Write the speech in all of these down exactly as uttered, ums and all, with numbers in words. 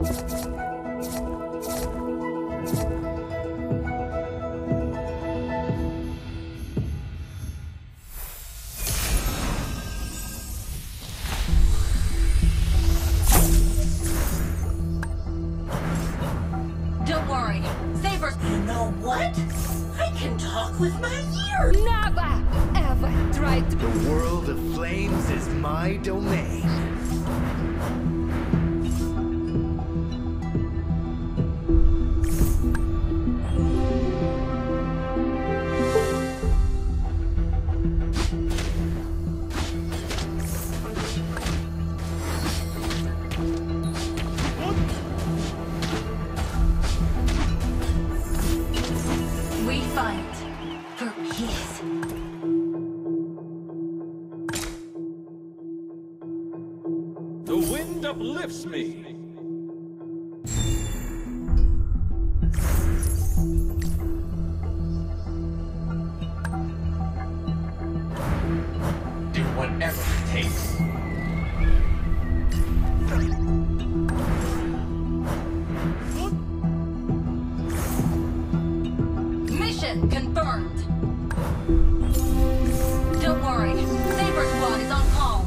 Don't worry. Saber's... You know what? I can talk with my ears! Never, ever try to... The world of flames is my domain. We fight for peace. The wind uplifts me. Do whatever it takes. Mission confirmed. Don't worry. Saber Squad is on call.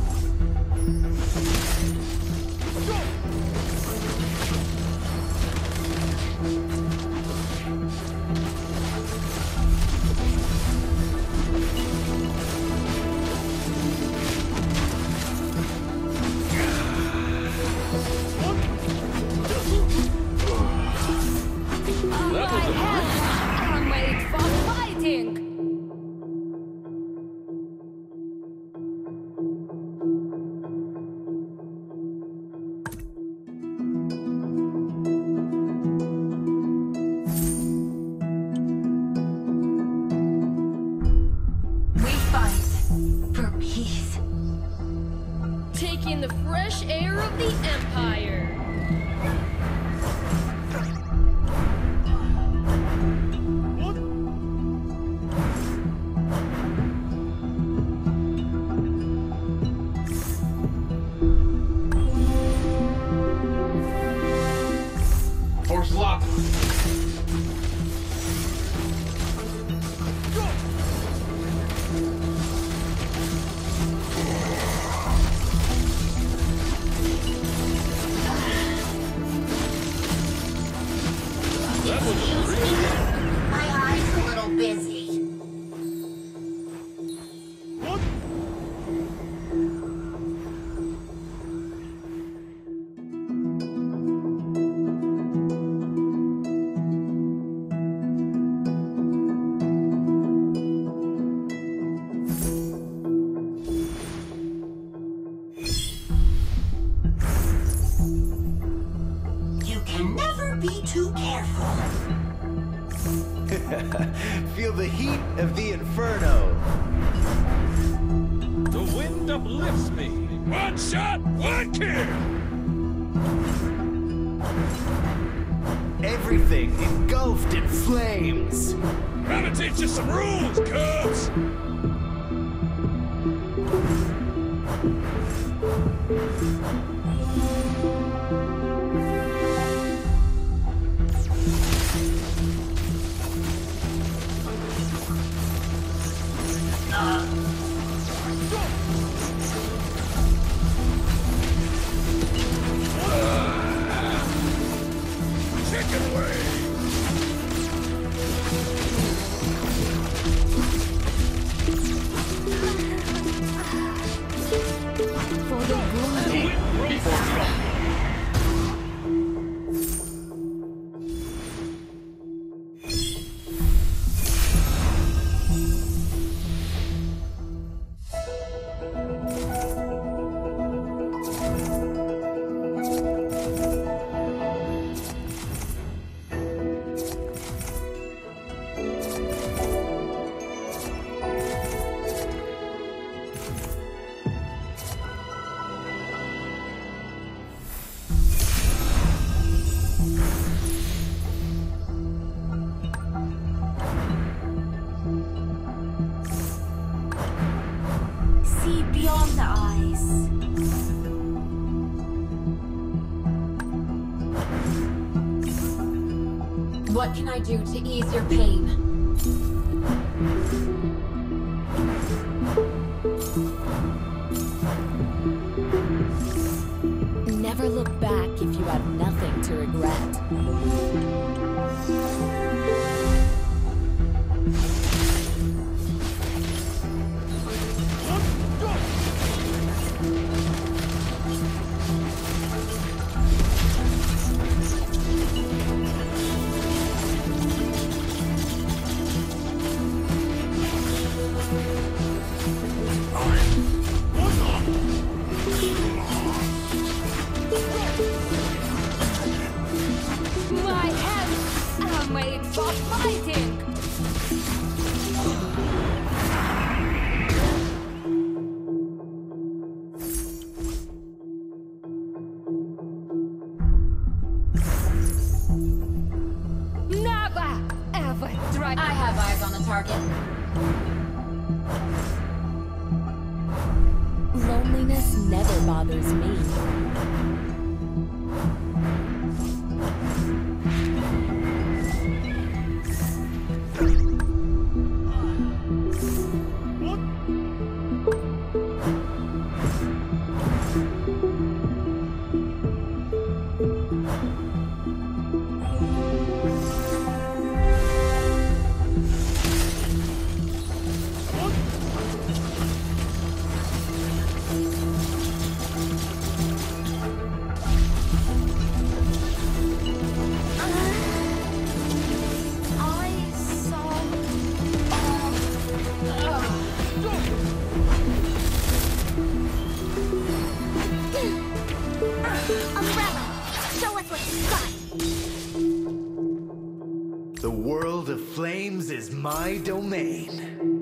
That was a breeze. I'm made for fighting! We fight for peace. Taking the fresh air of the Empire! Force lock. That was a breeze. My eye's a little busy. You can never be too careful. Feel the heat of the inferno. The wind uplifts me. One shot, one kill. Everything engulfed in flames. Gotta teach you some rules, cubs. Chicken wing. What can I do to ease your pain? Never look back if you have nothing to regret. My hands are made for fighting! Never ever try. I have eyes on the target. Loneliness never bothers me. The world of flames is my domain.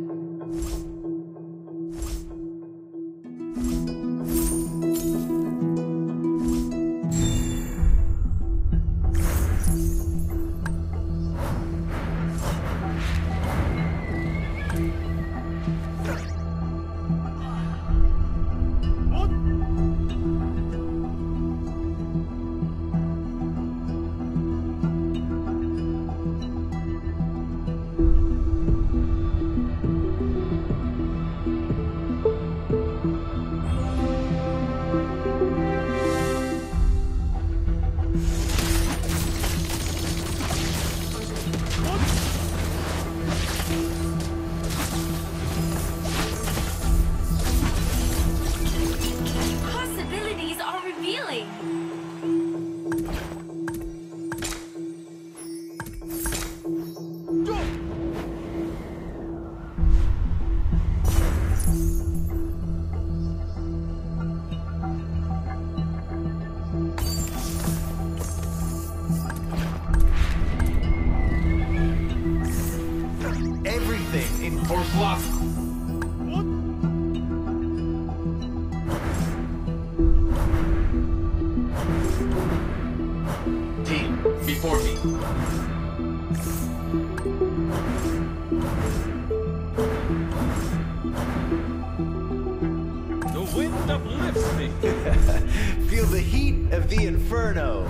Possibilities are revealing! Everything in Force lock. Team, before me. The wind uplifts me. Feel the heat of the inferno.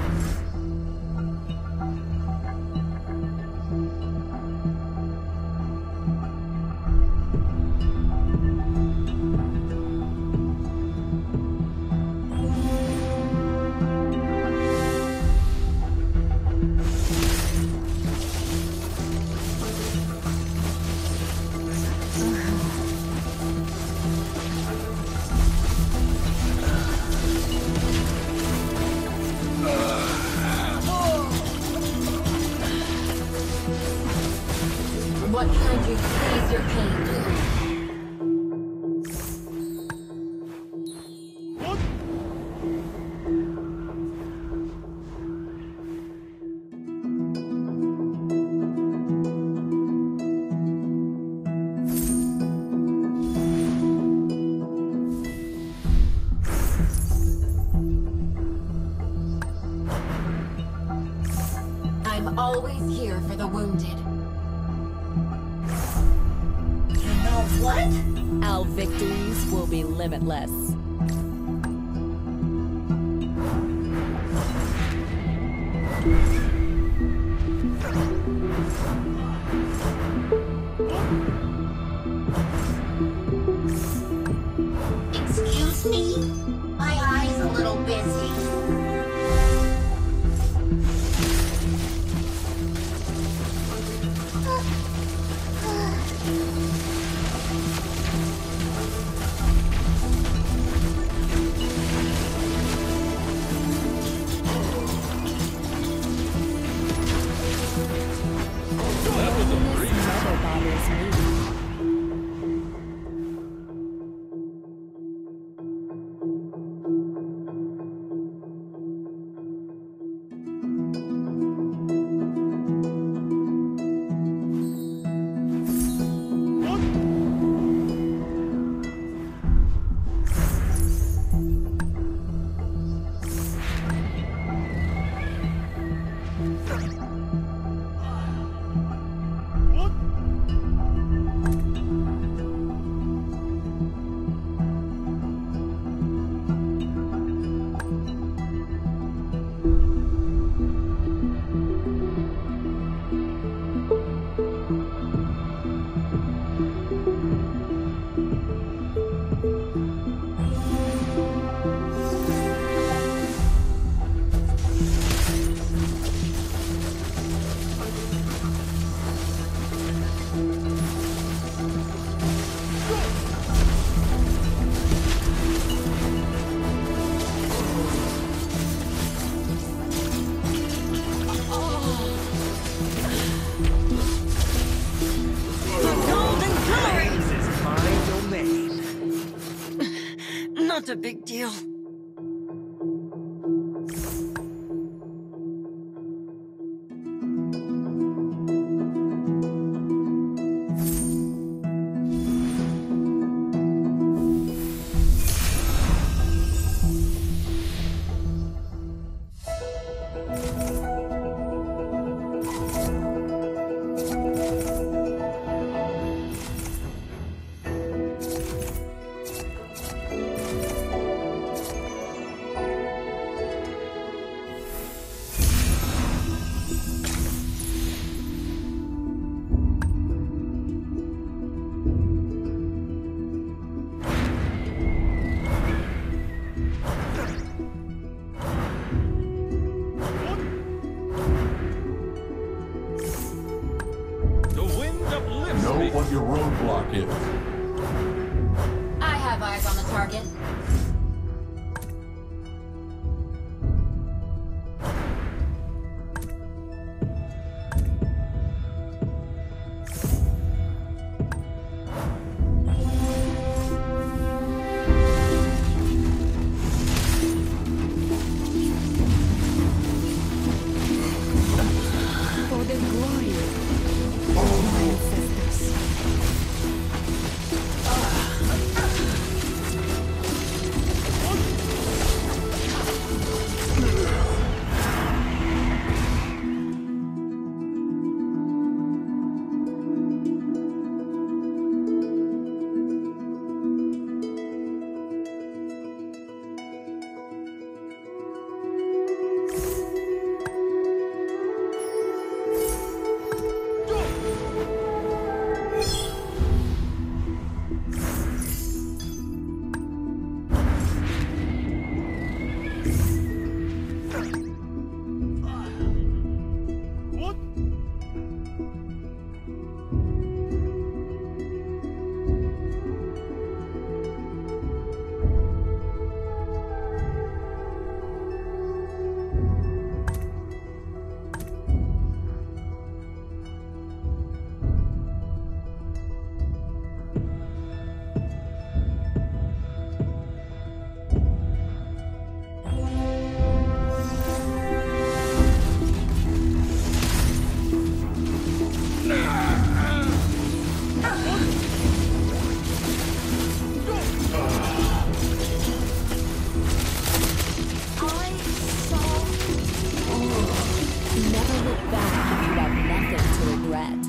What can I do to ease your pain? I'm always here for the wounded. You know what? Our victories will be limitless. a big deal. Know what your roadblock is. I have eyes on the target. For the glory of my ancestors. Never look back if you have nothing to regret.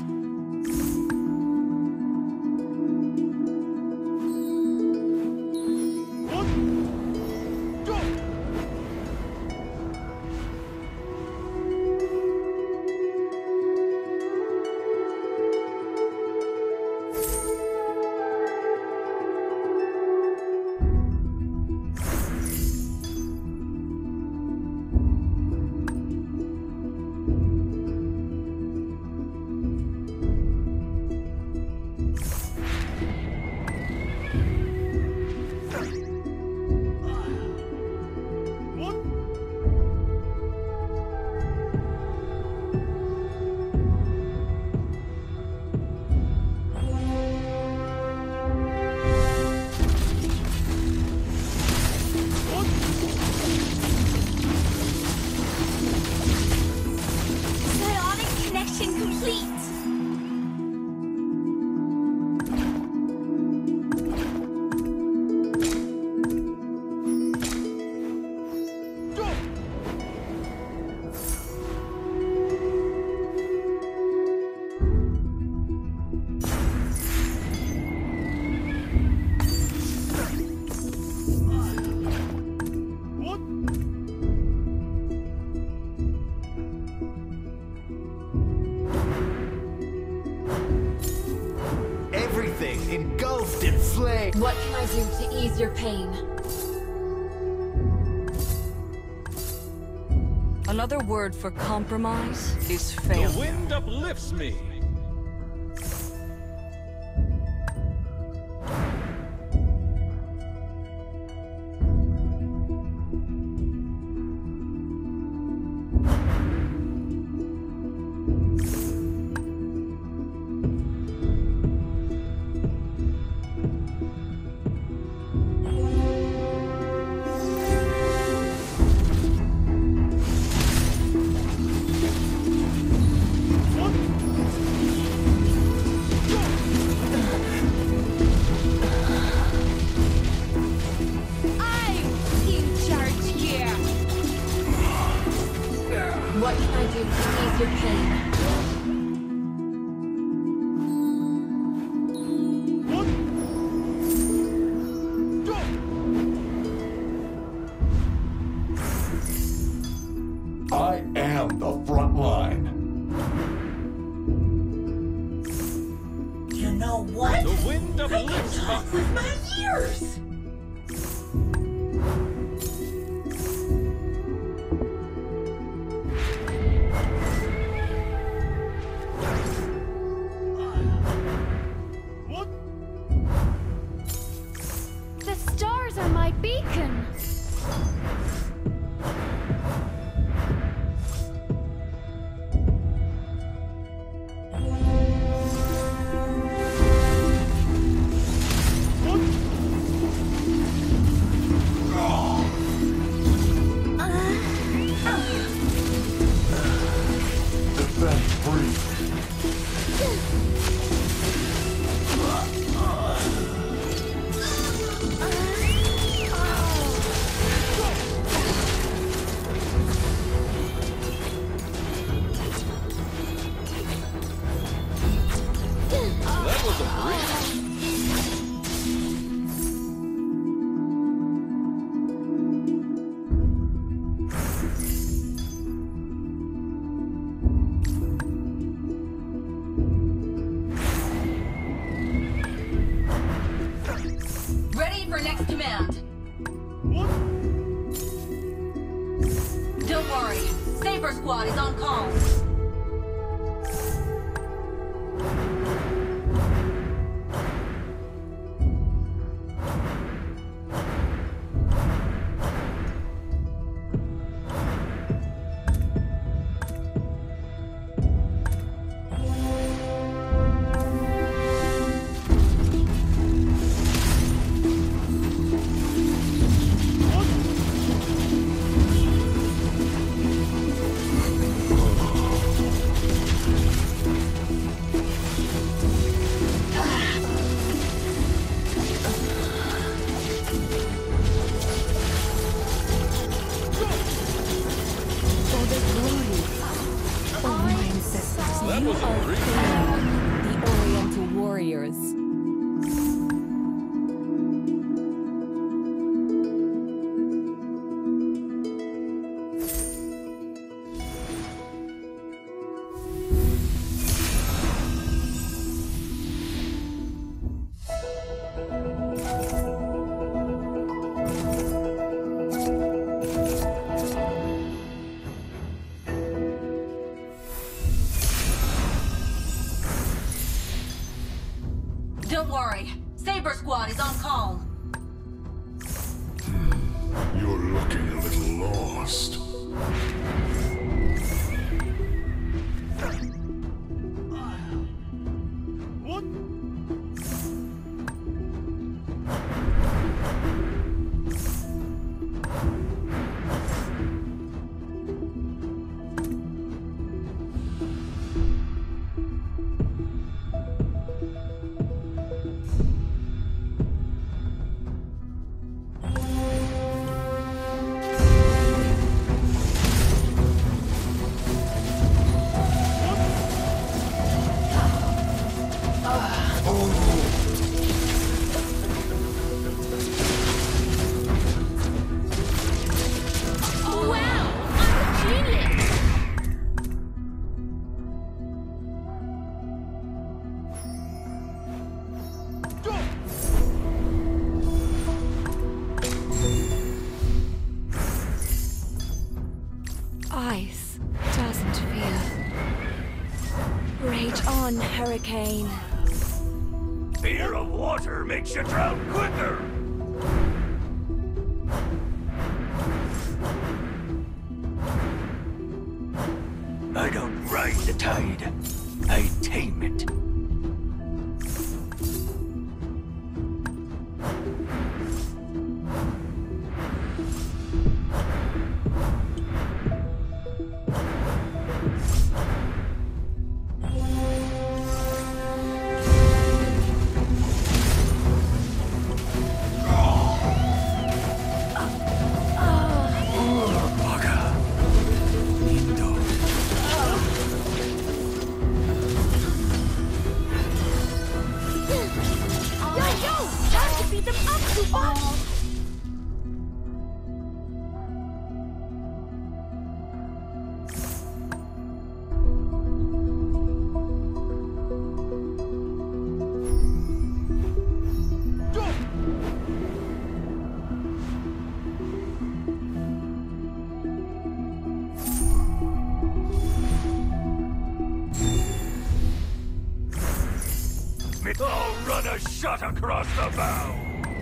Psionic connection complete. Everything engulfed in flame. What can I do to ease your pain? Another word for compromise is The failure. wind uplifts me. What can I do to ease your pain? I am the front line. You know what? The wind I can uplifts me. talk with my ears. The stars are my beacon. Defense free. That was a breeze. Ready for next command. Don't worry. Saber Squad is on call. That was a breeze. The Oriental Warriors. Don't worry. Saber Squad is on call. You're looking a little lost. Ice doesn't fear. Rage on, hurricane. Fear of water makes you drown quicker. I don't ride the tide. I tame it. Baka. Lindo. a shot across the bow!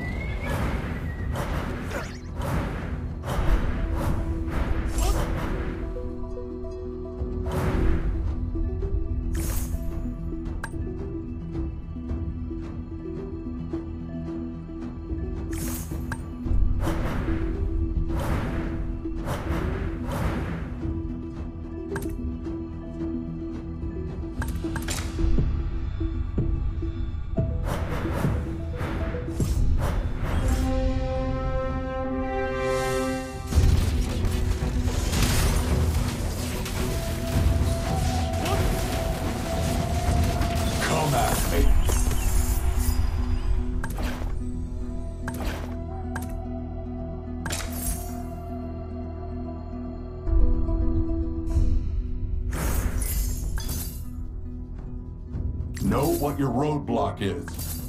Know what your roadblock is.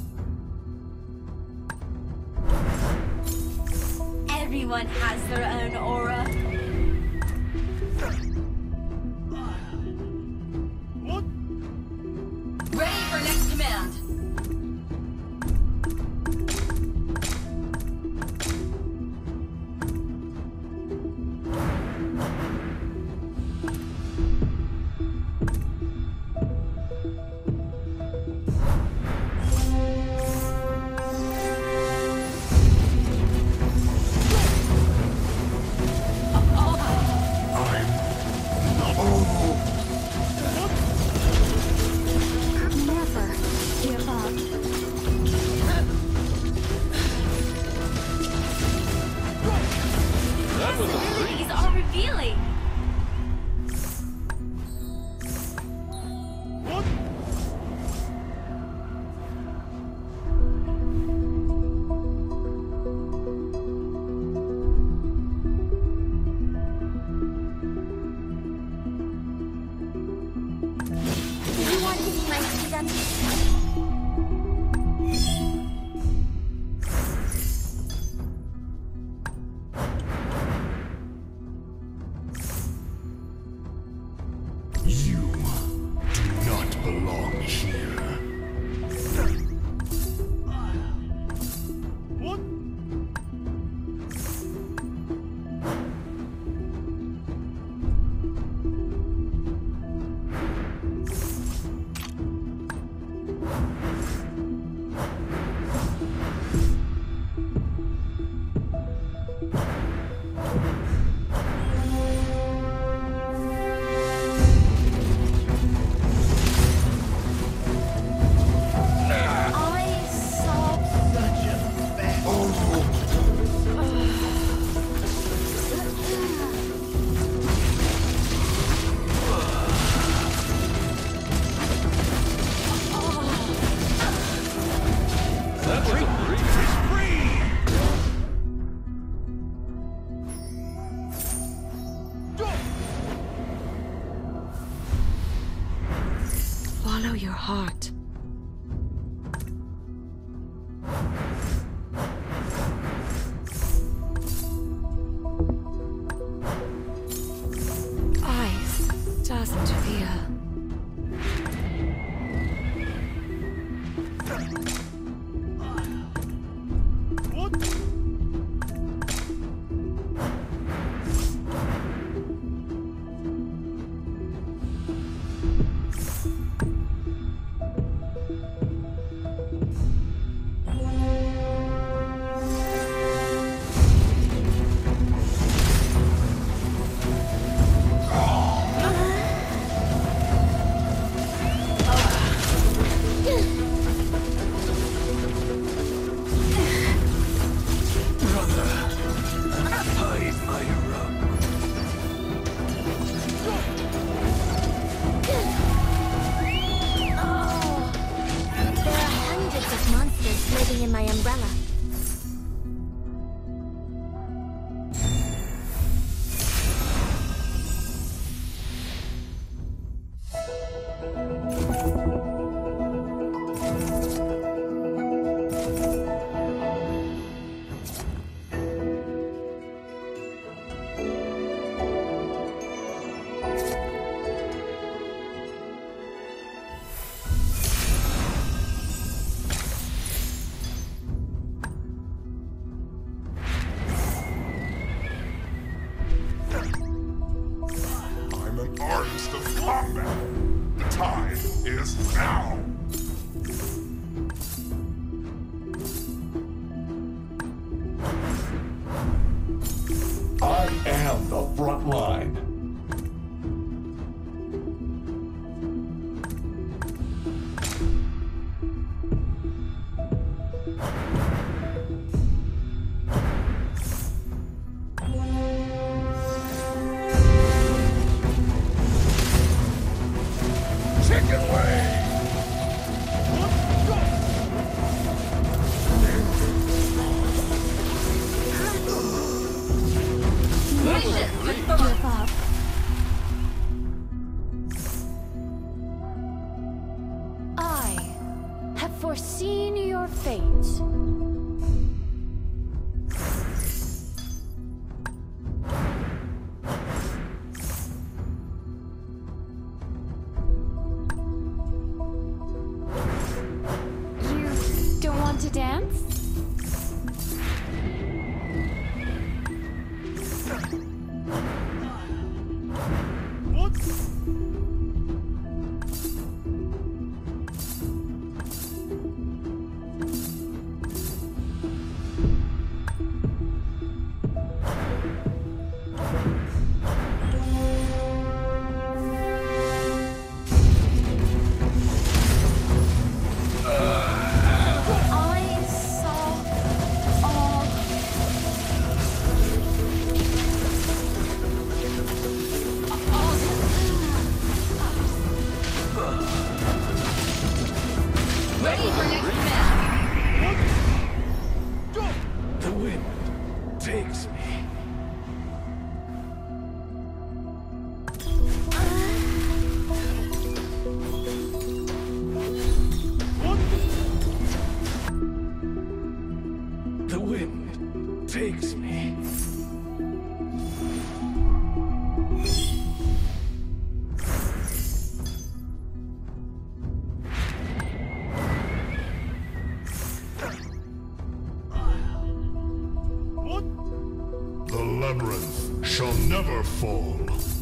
Everyone has their own aura. Ready for next command. Possibilities are revealing. Do you want to be my freedom? Belong here. Follow your heart. Ice doesn't fear. combat. The time is now. I am the front line. Give up. I have foreseen your fate. You don't want to dance? Takes me. The wind takes me. The labyrinth shall never fall.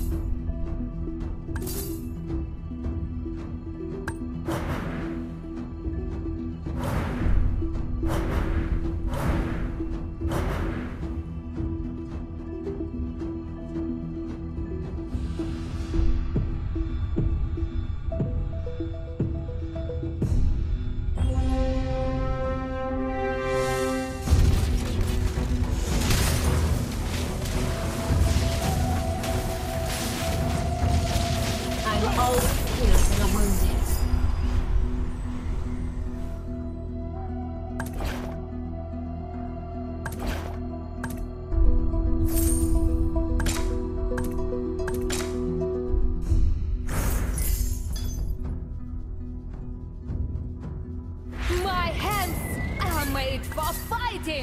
My hands are made for fighting!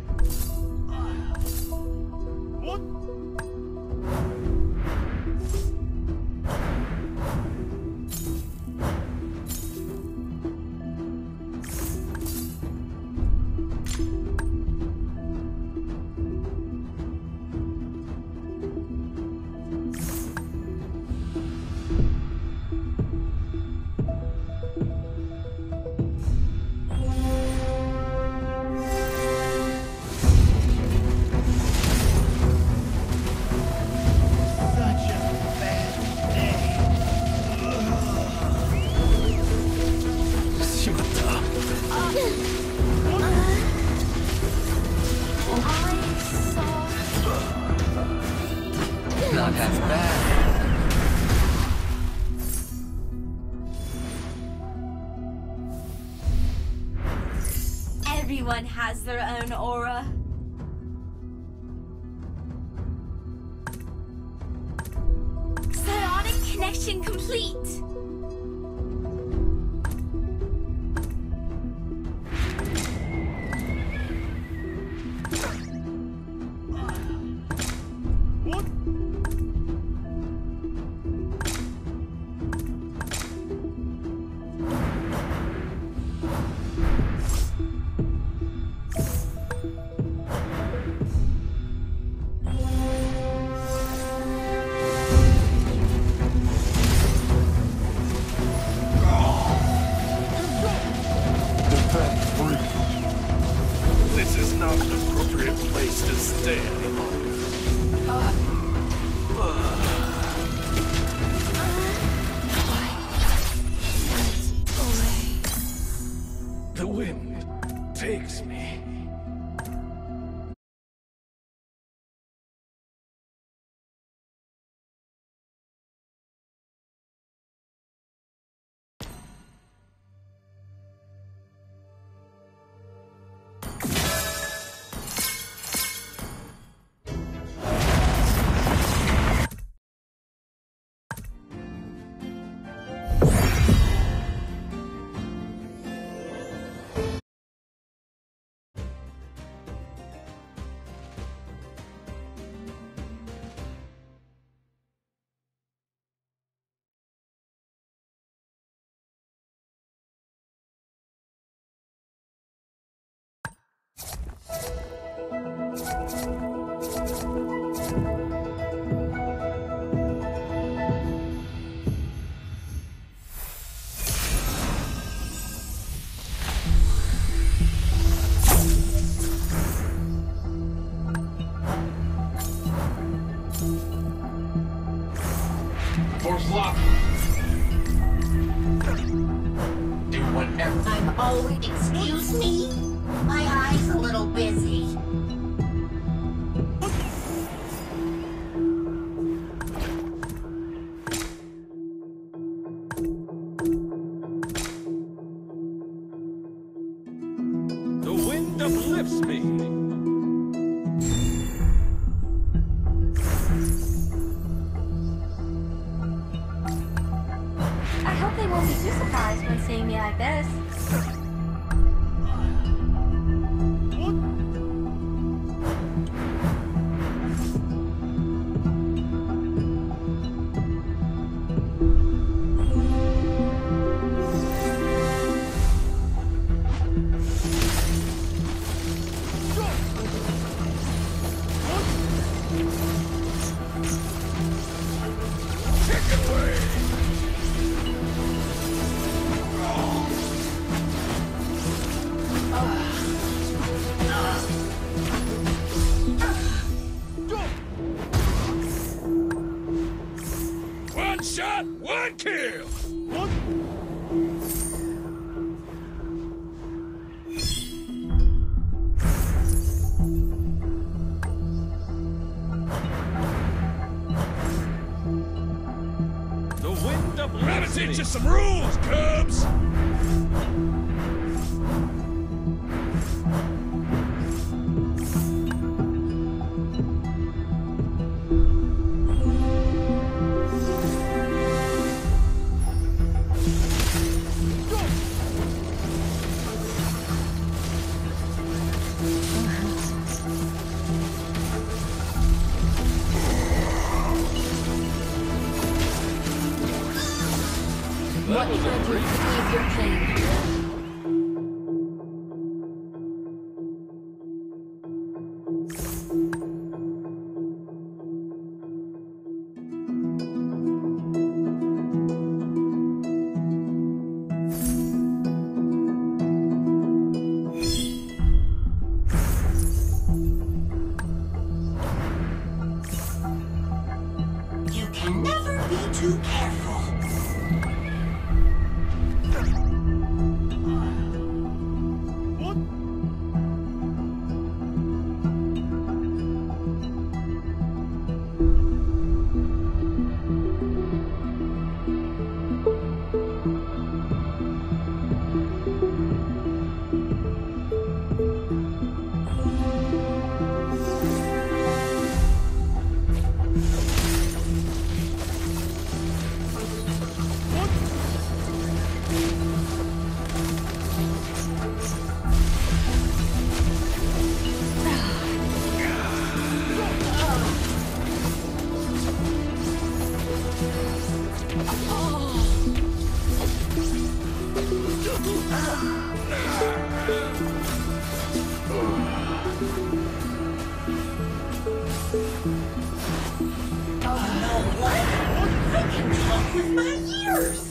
What? Not half bad. Everyone has their own aura. Psionic connection complete. Force lock. Do whatever. I'm always. Excuse me? My eye's a little busy. The wind uplifts me. I hope they won't be too surprised when seeing me like this. One shot, one kill. The wind uplifts me. Gotta teach you some rules, Cubs. What can I do to ease your pain? You can never be too careful. With my ears!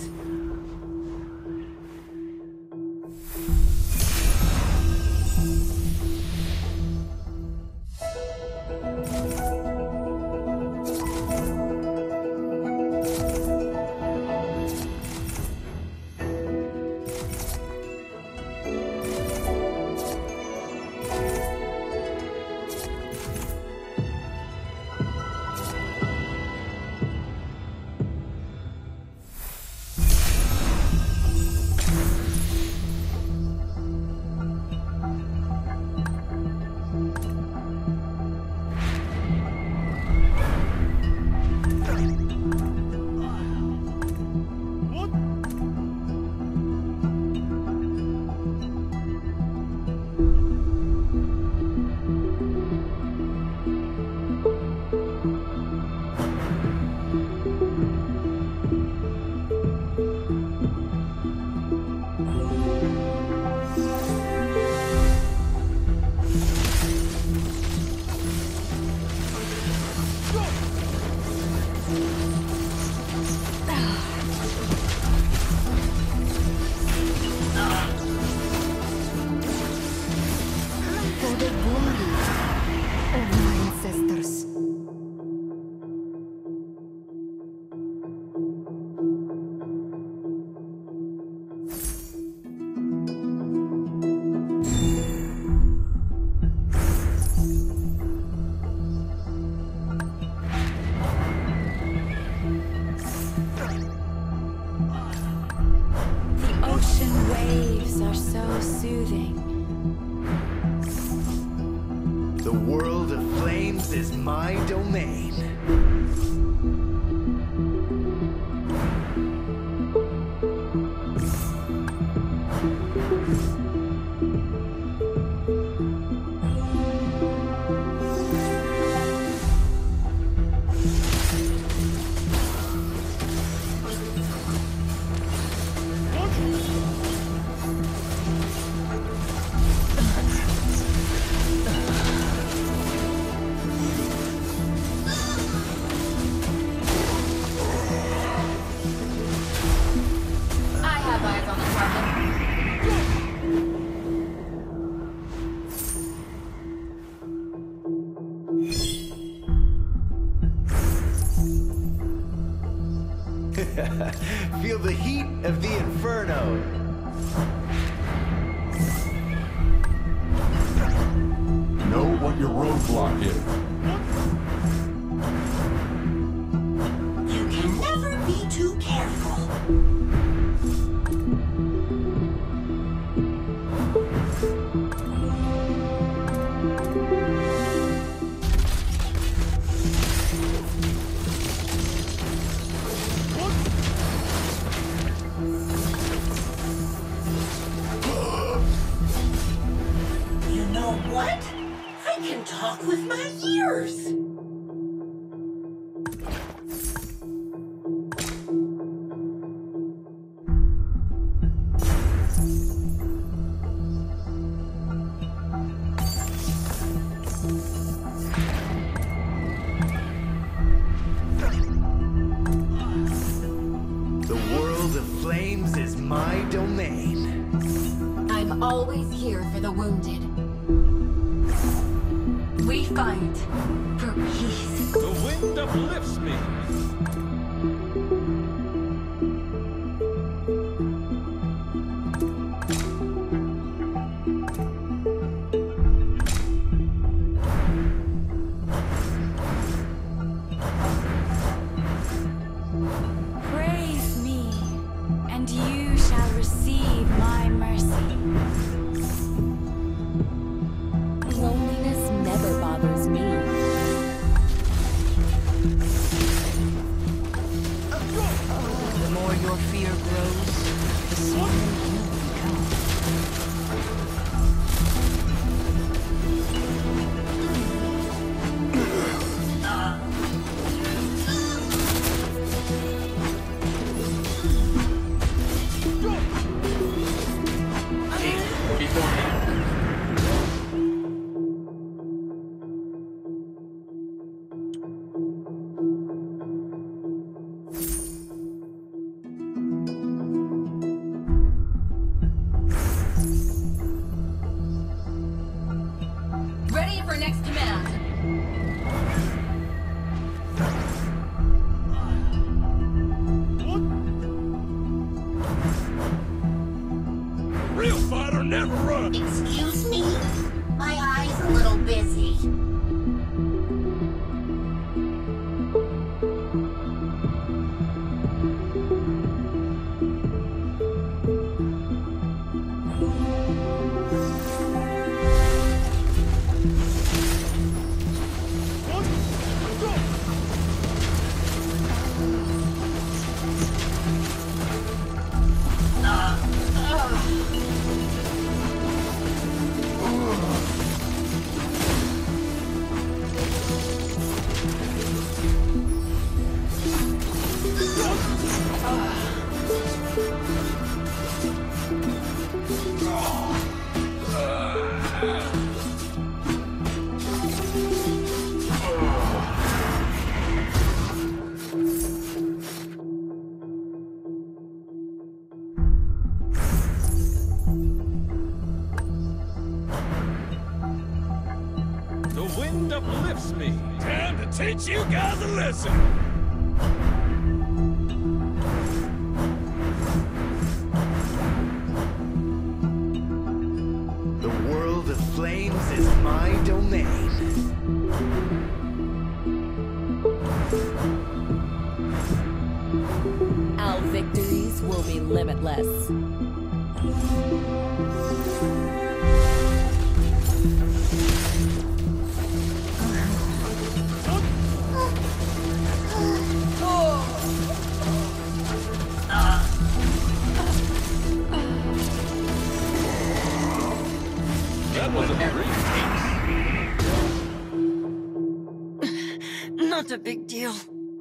so soothing. The world of flames is my domain. Feel the heat of the inferno. Know what your roadblock is. You can never be too careful. What? I can talk with my ears! The world of flames is my domain. I'm always here for the wounded. We fight for peace. The wind uplifts me. Praise me, and you shall receive my mercy. Loneliness never bothers me. The more your fear grows, the stronger you become. Ready for next command. Real fighter never runs. Excuse me? My eye's a little busy. The wind uplifts me. Time to teach you guys a lesson. The world of flames is my domain. Our victories will be limitless. such a big deal.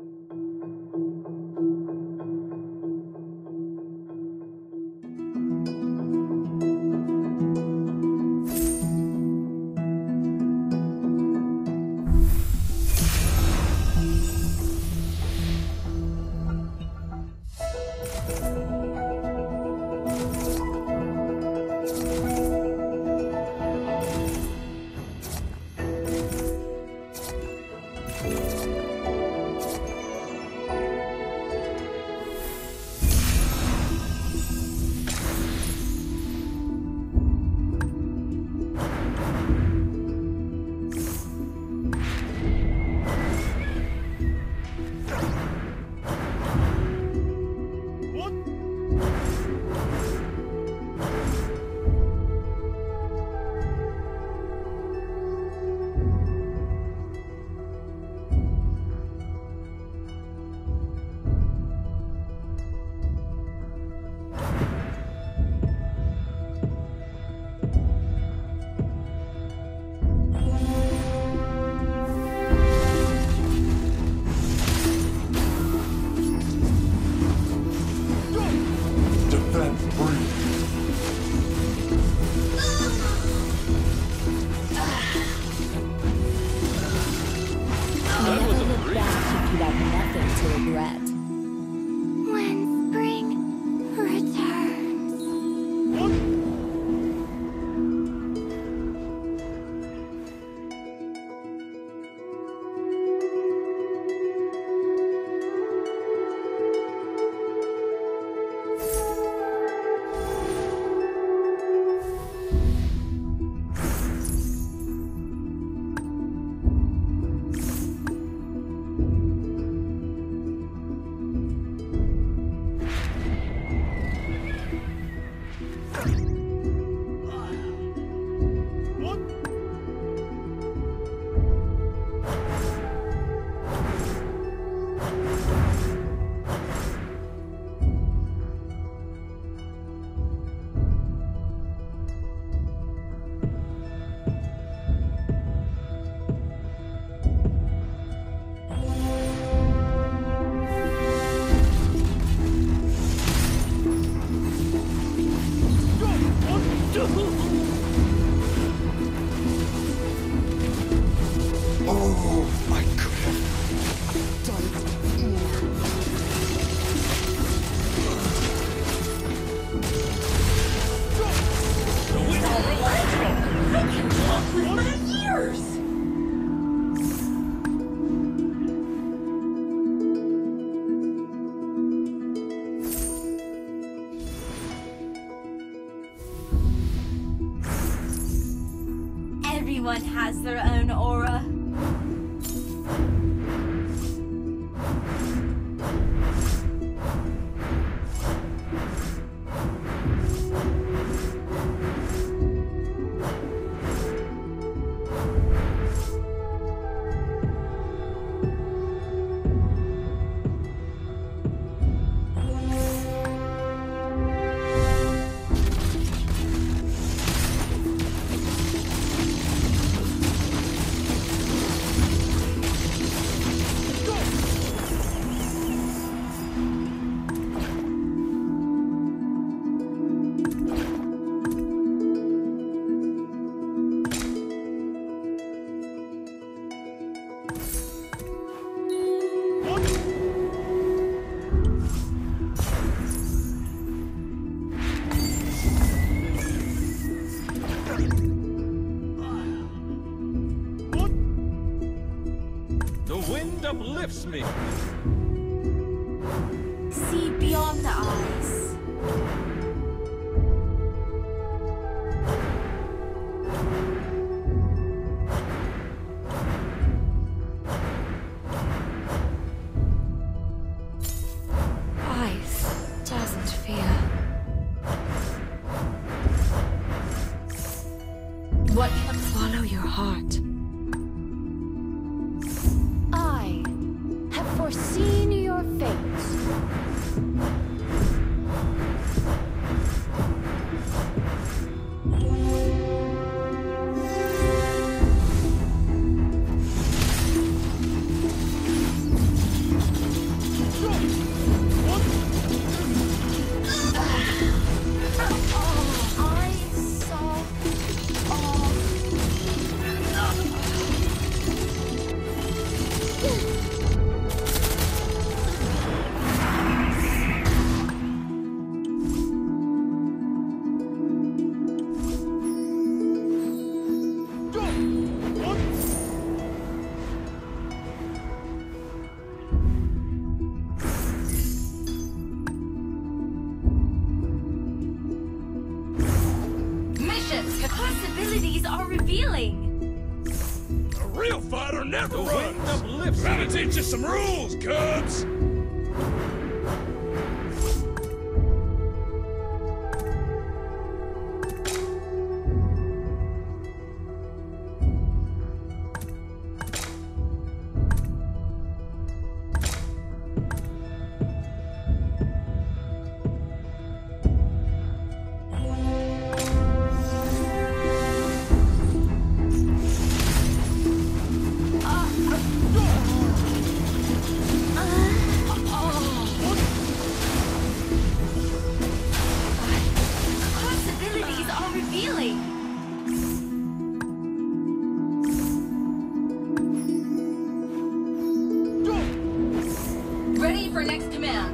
Everyone has their own aura. Uplifts me. See beyond the eyes. Ice doesn't fear. What can follow your heart? Foreseen your fate. are revealing. A real fighter never runs. Gotta teach you some rules, cubs. Ready for next command.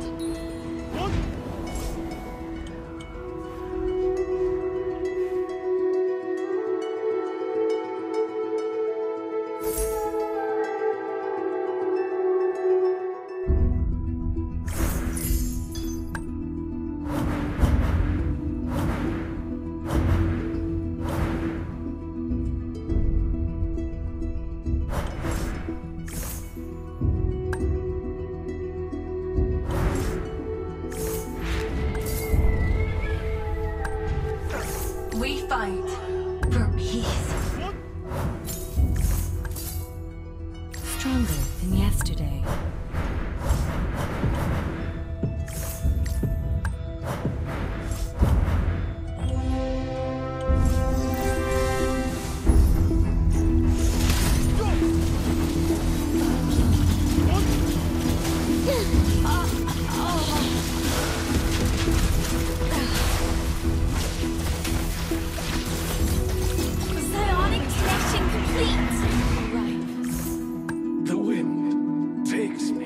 We fight for peace. Stronger than yesterday. Psionic connection complete. The wind takes me.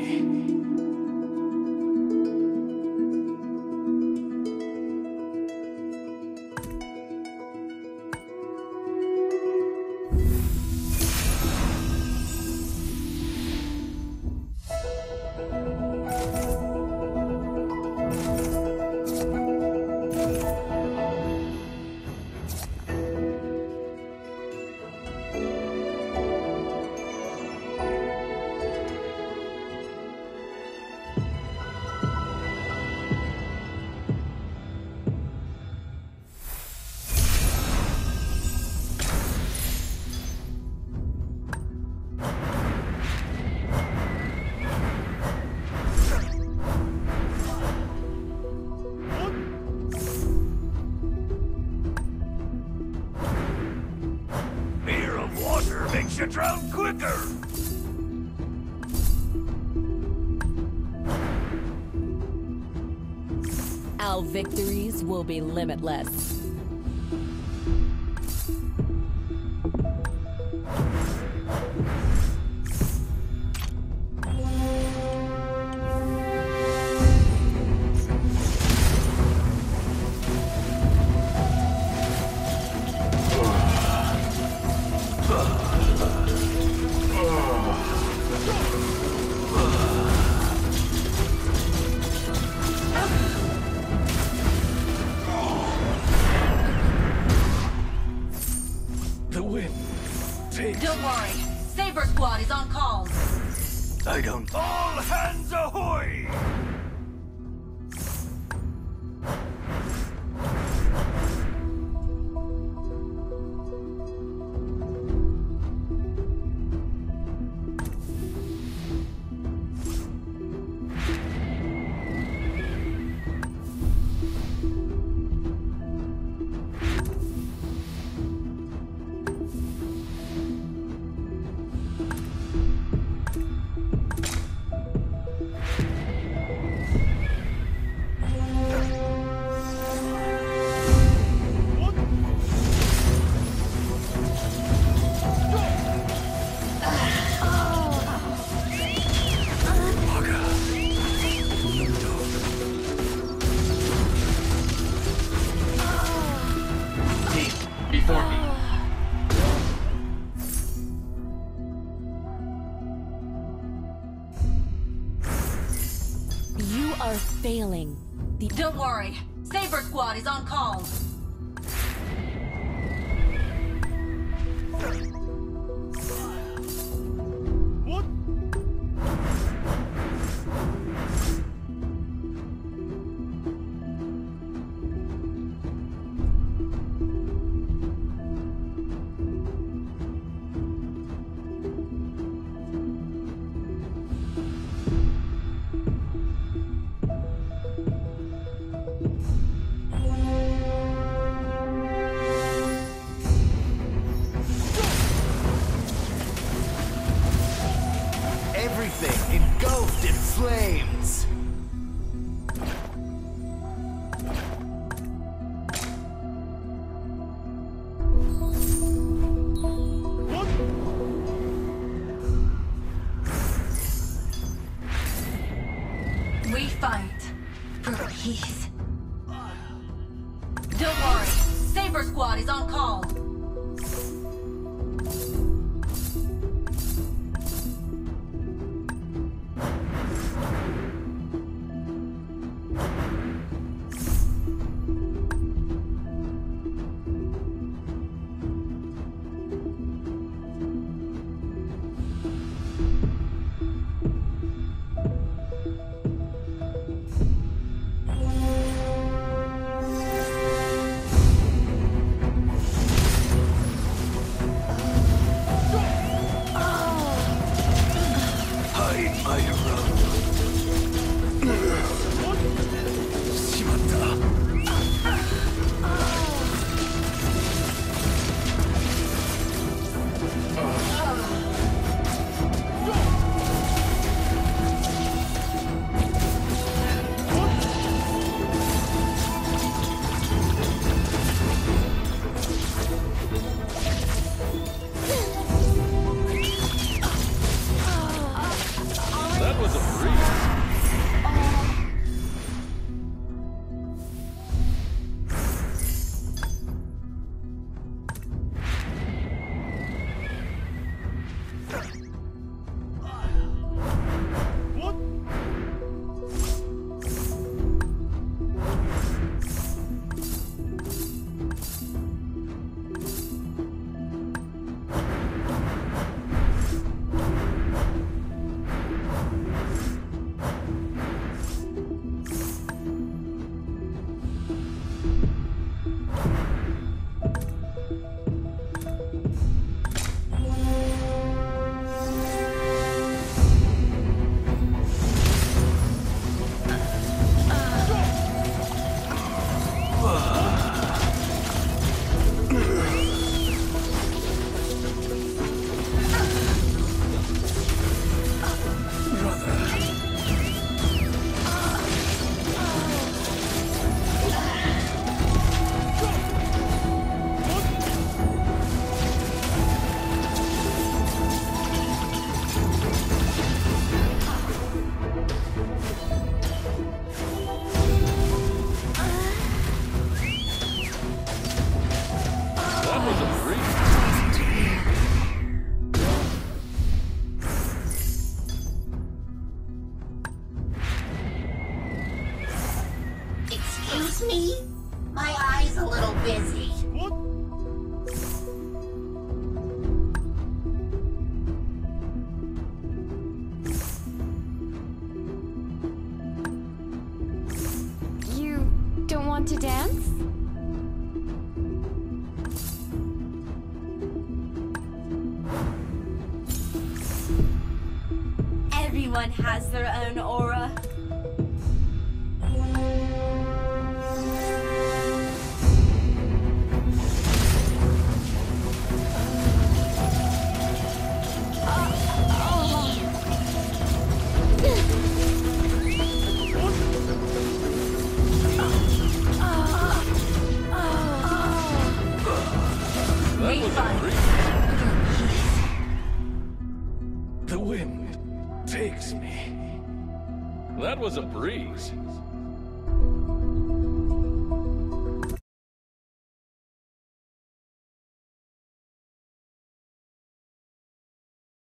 Fear of water makes you drown quicker. Our victories will be limitless. The wind takes Don't worry. Saber Squad is on call. I don't. All hands ahoy! Before me. You are failing. The Don't worry. Saber Squad is on call. Everything engulfed in flames. We fight for peace. Don't worry, Saber Squad is on call. Excuse me? My eye's a little busy. What? You don't want to dance? Everyone has their own aura. The wind takes me. That was a breeze.